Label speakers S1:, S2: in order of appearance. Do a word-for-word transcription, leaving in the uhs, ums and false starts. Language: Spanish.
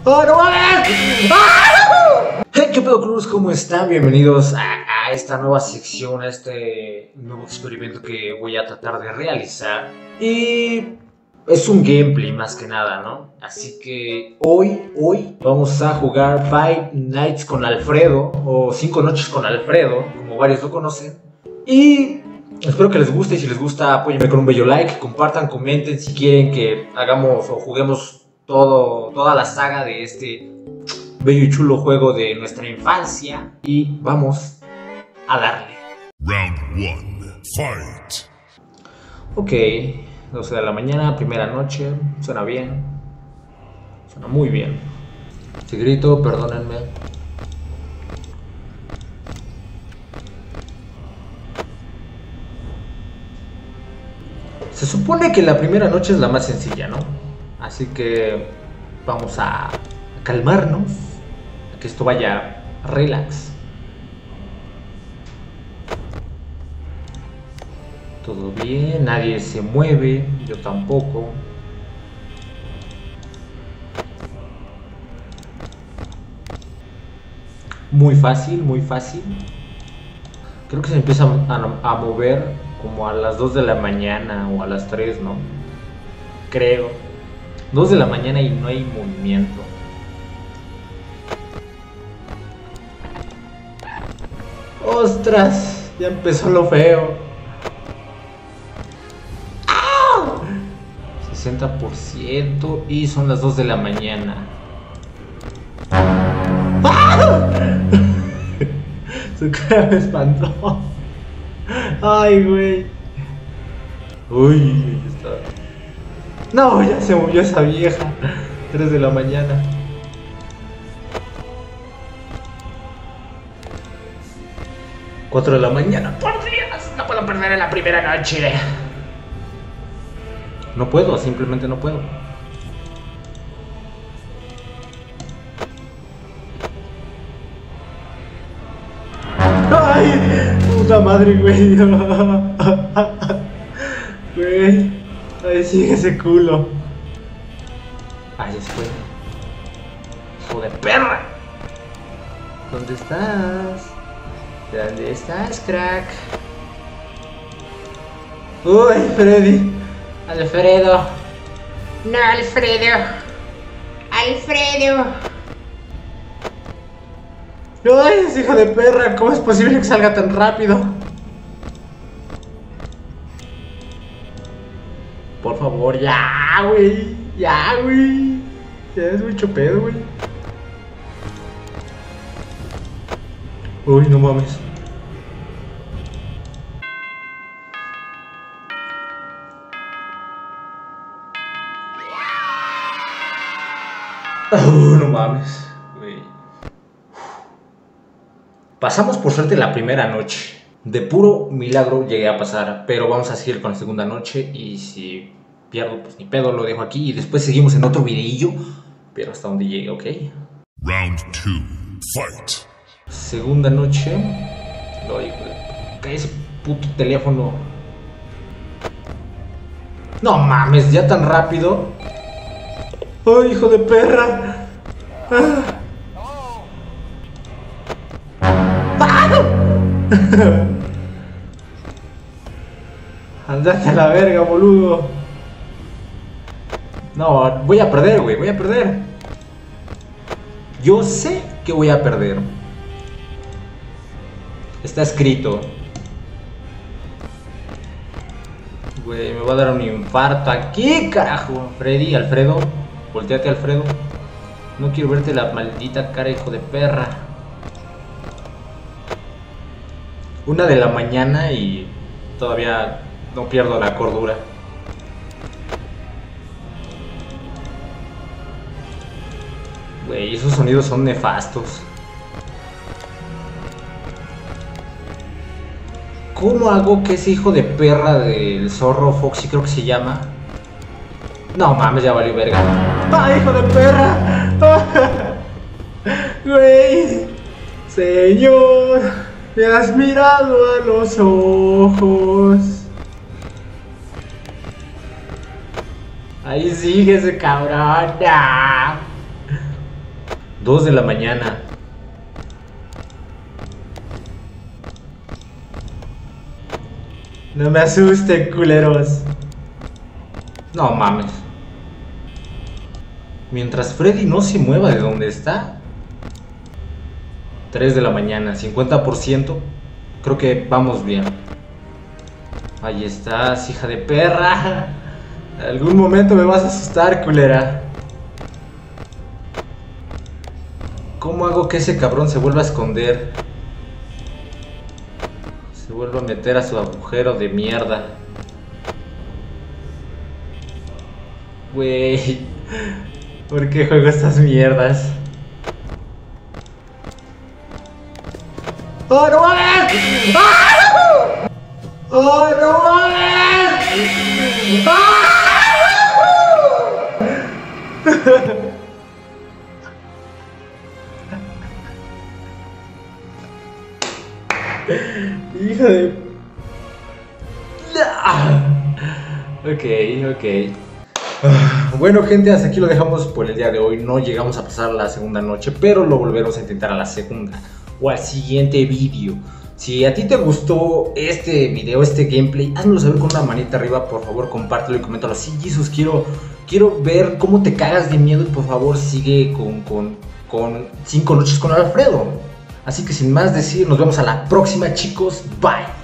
S1: ¡Oh, no mames! ¡Ah! Hey, ¿qué pedo, Cruz? ¿Cómo están? Bienvenidos a, a esta nueva sección, a este nuevo experimento que voy a tratar de realizar. Y es un gameplay más que nada, ¿no? Así que hoy, hoy vamos a jugar Five Nights con Alfredo, o Cinco Noches con Alfredo, como varios lo conocen. Y espero que les guste, y si les gusta apóyenme con un bello like, compartan, comenten si quieren que hagamos o juguemos todo, toda la saga de este bello y chulo juego de nuestra infancia. Y vamos a darle.
S2: Round one, fight.
S1: Ok, doce de la mañana, primera noche, suena bien, suena muy bien. Si grito, perdónenme. Se supone que la primera noche es la más sencilla, ¿no? Así que vamos a calmarnos, a que esto vaya relax. Todo bien, nadie se mueve, yo tampoco. Muy fácil, muy fácil. Creo que se empieza a, a mover como a las dos de la mañana o a las tres, ¿no? Creo. dos de la mañana y no hay movimiento. ¡Ostras! Ya empezó lo feo. ¡Ah! sesenta por ciento y son las dos de la mañana. ¡Ah! Su cara me espantó. Ay, güey. Uy, ahí está. No, ya se movió esa vieja. tres de la mañana. cuatro de la mañana. ¡Por Dios! No puedo perder en la primera noche. No puedo, simplemente no puedo. ¡Ay! ¡Puta madre, güey! Güey. Ahí sigue ese culo. Ahí se fue. ¡Hijo de perra! ¿Dónde estás? ¿Dónde estás, crack? ¡Uy, Freddy! ¡Alfredo!
S3: No, Alfredo. Alfredo.
S1: ¡Ay, ese hijo de perra! ¿Cómo es posible que salga tan rápido? Por favor, ya, güey. Ya, güey. Ya es mucho pedo, güey. Uy, no mames. Oh, no mames, güey. Pasamos por suerte la primera noche. De puro milagro llegué a pasar, pero vamos a seguir con la segunda noche. Y si pierdo, pues ni pedo, lo dejo aquí. Y después seguimos en otro videillo, pero hasta donde llegue, ¿ok?
S2: Round two, fight.
S1: Segunda noche. Ay, güey, cae ese puto teléfono. No mames, ya tan rápido. Ay, hijo de perra. Ah. Andate a la verga, boludo. No, voy a perder, güey, voy a perder. Yo sé que voy a perder. Está escrito. Güey, me va a dar un infarto aquí, carajo. Freddy, Alfredo, volteate, Alfredo. No quiero verte la maldita cara, hijo de perra. Una de la mañana y todavía no pierdo la cordura. Güey, esos sonidos son nefastos. ¿Cómo hago que ese hijo de perra del zorro Foxy, creo que se llama? No mames, ya valió verga. ¡Ay, hijo de perra! Güey, señor, me has mirado a los ojos. Ahí sigue ese cabrón. ¡Ah! dos de la mañana. No me asusten, culeros. No mames. Mientras Freddy no se mueva de donde está. tres de la mañana, cincuenta por ciento. Creo que vamos bien. Ahí estás, hija de perra. En algún momento me vas a asustar, culera. ¿Cómo hago que ese cabrón se vuelva a esconder? Se vuelva a meter a su agujero de mierda. Güey, ¿por qué juego estas mierdas? ¡Oh, no mames! ¡Ah! ¡Oh, no mames! ¡Ah! Hijo de... Ok, ok. Bueno, gente, hasta aquí lo dejamos por el día de hoy. No llegamos a pasar la segunda noche, pero lo volveremos a intentar a la segunda o al siguiente vídeo. Si a ti te gustó este video, este gameplay, házmelo saber con una manita arriba, por favor, compártelo y coméntalo. Sí, Jesus, quiero, quiero ver cómo te cagas de miedo y por favor sigue con, con, con cinco noches con Alfredo. Así que sin más decir, nos vemos a la próxima, chicos. Bye.